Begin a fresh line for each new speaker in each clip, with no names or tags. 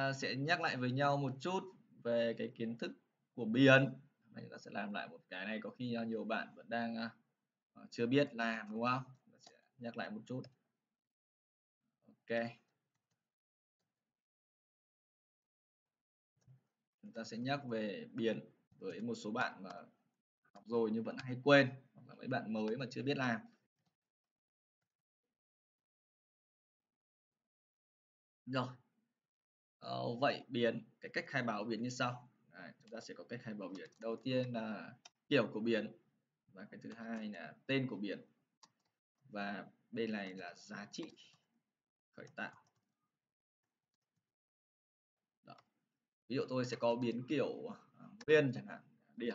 ta sẽ nhắc lại với nhau một chút về cái kiến thức của biến. Chúng ta sẽ làm lại một cái này, có khi nhiều bạn vẫn đang chưa biết làm, đúng không? Chúng ta sẽ nhắc lại một chút. Ok. Chúng ta sẽ nhắc về biến với một số bạn mà học rồi nhưng vẫn hay quên, hoặc là mấy bạn mới mà chưa biết làm. Rồi. Vậy biến, cái cách khai báo biến như sau. Đấy, chúng ta sẽ có cách khai báo biến. Đầu tiên là kiểu của biến, và cái thứ hai là tên của biến, và bên này là giá trị khởi tạo. Đó. Ví dụ tôi sẽ có biến kiểu nguyên chẳng hạn, điểm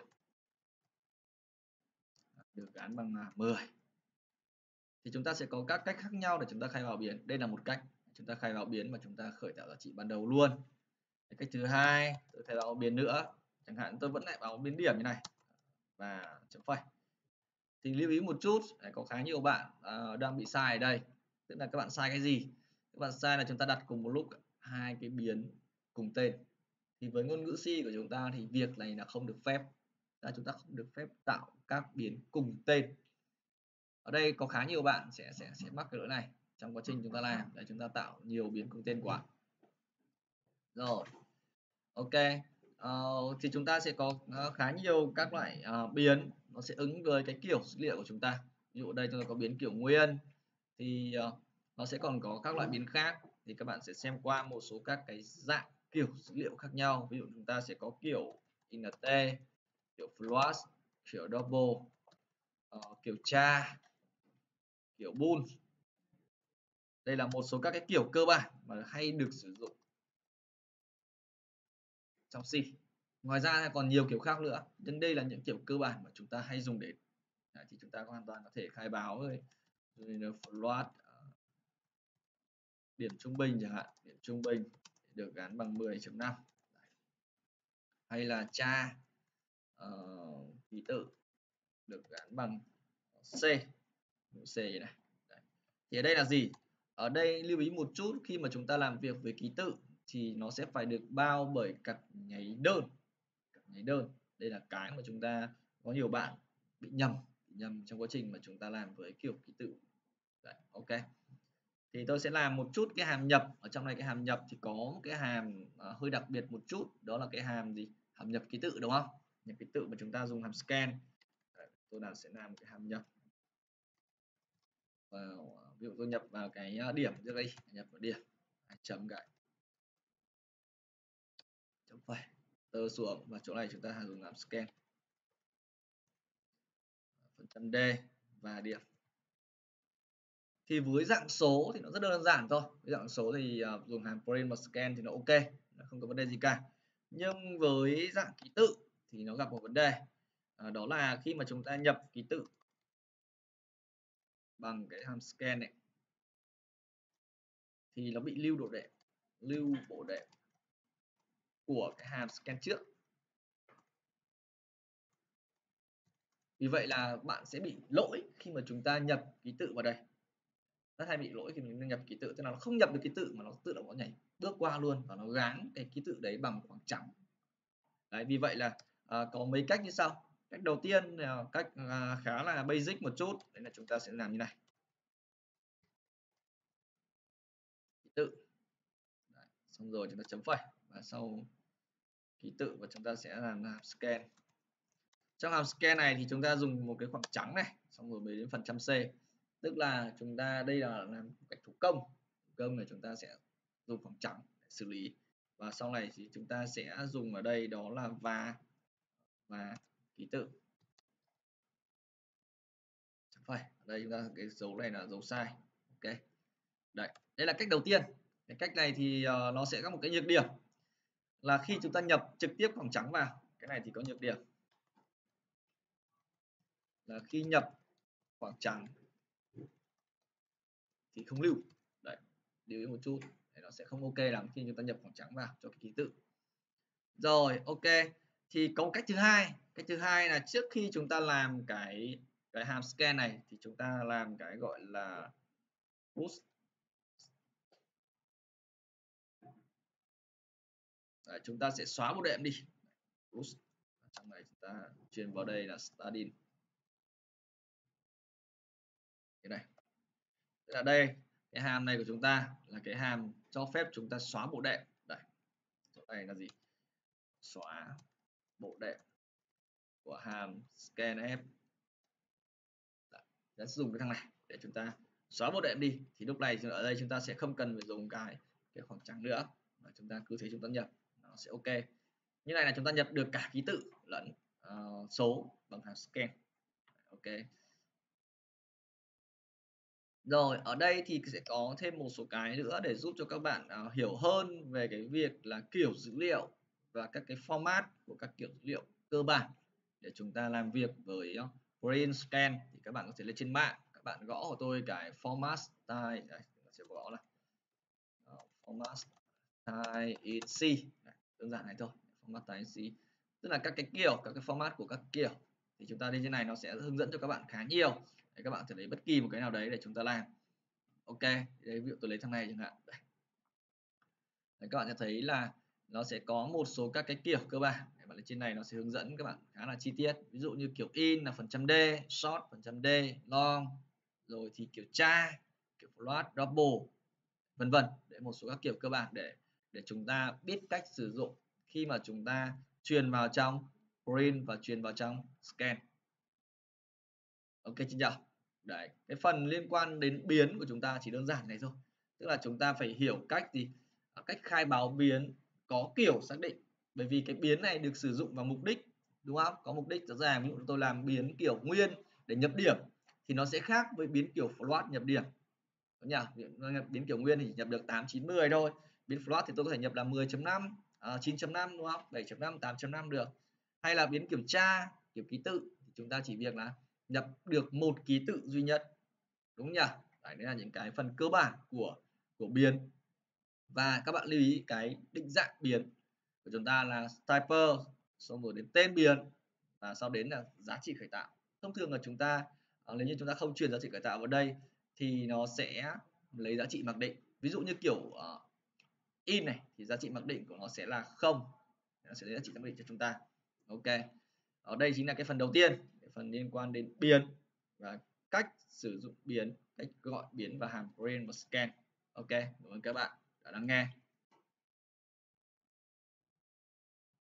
được gắn bằng 10. Thì chúng ta sẽ có các cách khác nhau để chúng ta khai báo biến. Đây là một cách chúng ta khai báo biến mà chúng ta khởi tạo giá trị ban đầu luôn. Cách thứ hai, tôi khai báo biến nữa, chẳng hạn tôi vẫn lại báo biến điểm như này và chấm phẩy. Thì lưu ý một chút, có khá nhiều bạn đang bị sai ở đây. Tức là các bạn sai cái gì? Các bạn sai là chúng ta đặt cùng một lúc hai cái biến cùng tên. Thì với ngôn ngữ C của chúng ta thì việc này là không được phép. Chúng ta không được phép tạo các biến cùng tên. Ở đây có khá nhiều bạn sẽ mắc cái lỗi này trong quá trình chúng ta làm, để chúng ta tạo nhiều biến cùng tên quá. Rồi, ok. Thì chúng ta sẽ có khá nhiều các loại biến, nó sẽ ứng với cái kiểu dữ liệu của chúng ta. Ví dụ đây chúng ta có biến kiểu nguyên, thì nó sẽ còn có các loại biến khác. Thì các bạn sẽ xem qua một số các cái dạng kiểu dữ liệu khác nhau. Ví dụ chúng ta sẽ có kiểu int, kiểu float, kiểu double, kiểu char, kiểu bool. Đây là một số các cái kiểu cơ bản mà hay được sử dụng trong C. Ngoài ra còn nhiều kiểu khác nữa, nhưng đây là những kiểu cơ bản mà chúng ta hay dùng đến. Đấy, thì chúng ta hoàn toàn có thể khai báo rồi float điểm trung bình chẳng hạn, điểm trung bình được gắn bằng 10.5, hay là char ký tự được gắn bằng C, C như này. Đấy. Thì ở đây là gì? Ở đây lưu ý một chút, khi mà chúng ta làm việc với ký tự thì nó sẽ phải được bao bởi cặp nháy đơn. Cặp nháy đơn, đây là cái mà chúng ta có nhiều bạn bị nhầm trong quá trình mà chúng ta làm với kiểu ký tự. Đấy, ok. Thì tôi sẽ làm một chút cái hàm nhập. Ở trong này cái hàm nhập thì có một cái hàm hơi đặc biệt một chút, đó là cái hàm gì? Hàm nhập ký tự, đúng không? Nhập ký tự mà chúng ta dùng hàm scan. Đấy, tôi sẽ làm một cái hàm nhập vào, ví dụ tôi nhập vào cái điểm trước đây, nhập vào điểm, chấm cái chấm phẩy, tơ xuống, và chỗ này chúng ta dùng làm scan, phần trăm D và điểm. Thì với dạng số thì nó rất đơn giản thôi. Với dạng số thì dùng hàm print và scan thì nó ok, nó không có vấn đề gì cả. Nhưng với dạng ký tự thì nó gặp một vấn đề, đó là khi mà chúng ta nhập ký tự bằng cái hàm scan này thì nó bị lưu bộ đệm của cái hàm scan trước. Vì vậy là bạn sẽ bị lỗi khi mà chúng ta nhập ký tự vào đây. Rất hay bị lỗi khi mình nhập ký tự, tức là nó không nhập được ký tự mà nó tự động nó nhảy bước qua luôn, và nó gán cái ký tự đấy bằng khoảng trắng. Đấy, vì vậy là có mấy cách như sau. Cách đầu tiên là cách khá là basic một chút, đấy là chúng ta sẽ làm như này. Ký tự. Đấy, xong rồi chúng ta chấm phẩy, và sau ký tự và chúng ta sẽ làm scan. Trong hàm scan này thì chúng ta dùng một cái khoảng trắng này, xong rồi mới đến phần trăm C. Tức là chúng ta đây là làm cách thủ công. Thủ công này chúng ta sẽ dùng khoảng trắng để xử lý. Và sau này thì chúng ta sẽ dùng ở đây đó là và ký tự. Phải, ở đây chúng ta cái dấu này là dấu sai. Ok. Đấy, đây là cách đầu tiên. Cái cách này thì nó sẽ có một cái nhược điểm là khi chúng ta nhập trực tiếp khoảng trắng vào, cái này thì có nhược điểm là khi nhập khoảng trắng thì không lưu. Đấy, lưu ý một chút, nó sẽ không ok lắm khi chúng ta nhập khoảng trắng vào cho cái ký tự. Rồi, ok. Thì có cách thứ hai. Cách thứ hai là trước khi chúng ta làm cái hàm scan này thì chúng ta làm cái gọi là push Đấy, chúng ta sẽ xóa bộ đệm đi. Oops. Trong này chúng ta truyền vào đây là stardin. Cái này. Tức là đây, cái hàm này của chúng ta là cái hàm cho phép chúng ta xóa bộ đệm. Đây. Chỗ này là gì? Xóa bộ đệm của hàm scanf. Đã dùng cái thằng này để chúng ta xóa bộ đệm đi, thì lúc này ở đây chúng ta sẽ không cần phải dùng cái khoảng trắng nữa, và chúng ta cứ thế chúng ta nhập nó sẽ ok. Như này là chúng ta nhập được cả ký tự lẫn số bằng hàm scan. Ok. Rồi ở đây thì sẽ có thêm một số cái nữa để giúp cho các bạn hiểu hơn về cái việc là kiểu dữ liệu và các cái format của các kiểu dữ liệu cơ bản để chúng ta làm việc với print scan. Thì các bạn có thể lên trên mạng, các bạn gõ của tôi cái format style, đây, sẽ gõ là format style in C. Đơn giản này thôi, format style in C, tức là các cái kiểu, các cái format của các kiểu. Thì chúng ta đi trên này nó sẽ hướng dẫn cho các bạn khá nhiều. Để các bạn có thể lấy bất kỳ một cái nào đấy để chúng ta làm. Ok, đây, ví dụ tôi lấy thằng này chẳng hạn. Đây. Đấy, các bạn sẽ thấy là nó sẽ có một số các cái kiểu cơ bản. Và trên này nó sẽ hướng dẫn các bạn khá là chi tiết. Ví dụ như kiểu in là %d, short %d, long, rồi thì kiểu char, kiểu float, double, vân vân. Đấy, một số các kiểu cơ bản để chúng ta biết cách sử dụng khi mà chúng ta truyền vào trong print và truyền vào trong scan. Ok chưa nhỉ? Đấy, cái phần liên quan đến biến của chúng ta chỉ đơn giản này thôi. Tức là chúng ta phải hiểu cách gì? Cách khai báo biến có kiểu xác định. Bởi vì cái biến này được sử dụng vào mục đích, đúng không? Có mục đích rõ ràng. Ví dụ tôi làm biến kiểu nguyên để nhập điểm thì nó sẽ khác với biến kiểu float nhập điểm. Đúng nhỉ? Biến kiểu nguyên thì nhập được 8, 9, 10 thôi. Biến float thì tôi có thể nhập là 10.5, 9.5 đúng không? 7.5, 8.5 được. Hay là biến kiểu char, kiểu ký tự thì chúng ta chỉ việc là nhập được một ký tự duy nhất, đúng nhỉ? Đấy là những cái phần cơ bản của biến. Và các bạn lưu ý cái định dạng biến của chúng ta là typer, xong rồi đến tên biến và sau đến là giá trị khởi tạo. Thông thường là chúng ta nếu như chúng ta không truyền giá trị khởi tạo vào đây thì nó sẽ lấy giá trị mặc định. Ví dụ như kiểu in này thì giá trị mặc định của nó sẽ là 0, nó sẽ lấy giá trị mặc định cho chúng ta. Ok. Ở đây chính là cái phần đầu tiên, cái phần liên quan đến biến và cách sử dụng biến, cách gọi biến và hàm print và scan. Ok, cảm ơn các bạn đã lắng nghe.